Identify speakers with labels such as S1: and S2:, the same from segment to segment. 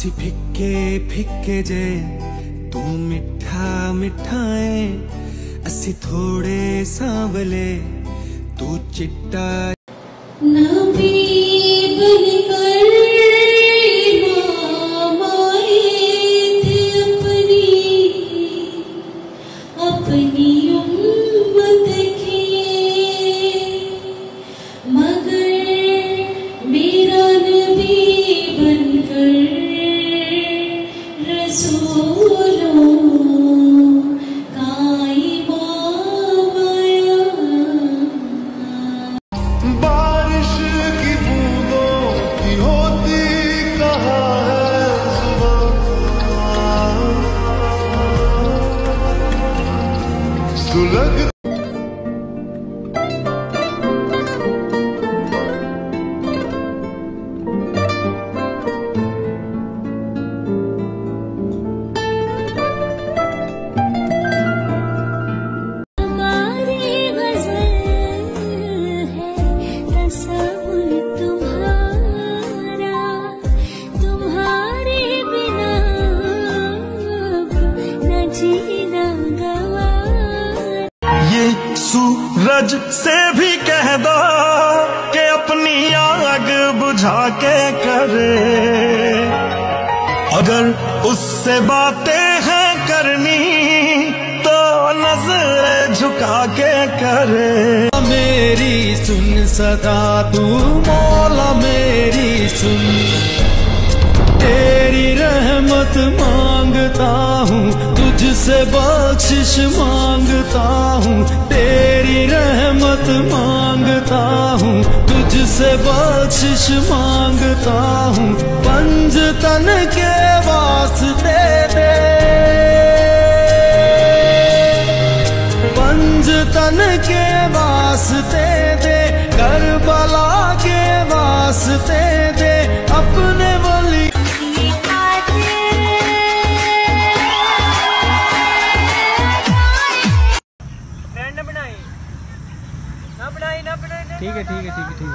S1: असी फिक्के फिक्के जे तू मिठा मिठाए, असी थोड़े सांवले तू चिट्टा।
S2: नबी बनकर इमाम आए थे अपनी उम्मत के, मगर मेरा नबी बनकर रसूलों का इमाम आया।
S3: बारिश की बूंदों की होती कहाँ है जुबान, सुलग सूरज से भी कह दो कि अपनी आग बुझा के करे, अगर उससे बातें हैं करनी तो नजर झुका के करे।
S1: मेरी सुन सदा तू मौला मेरी सुन, तेरी रहमत मांगता हूँ, तुझसे बख्शिश मांगता हूँ, तेरी रहमत मांगता हूँ, तुझसे बख्शिश मांगता हूँ। पंजतन के वास्ते दे, पंजतन के वास्ते दे, करबला के वास्ते दे, अपने वली
S4: ठीक है ठीक है ठीक है ठीक है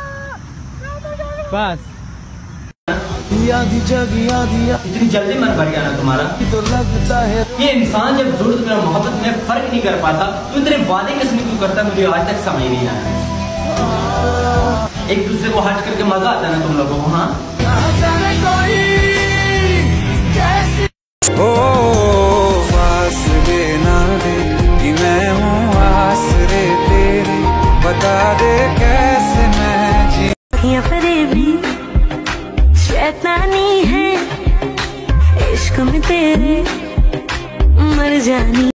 S4: बस।
S1: आधी जगी आधी
S5: इतनी जल्दी मन भर गया ना तुम्हारा
S1: तो लगता है
S5: ये इंसान जब जरूरत में मोहब्बत में फर्क नहीं कर पाता तो इतने वादे किसने क्यों करता, मुझे आज तक समझ नहीं आया। एक दूसरे को हट करके मजा आता है ना तुम लोगों को। हाँ
S1: ओ फासले ना दे कि मैं हूँ आसरे तेरे, बता दे कैसे मैं जी।
S2: ये फरेबी शैतानी है, इश्क में तेरे मर जानी।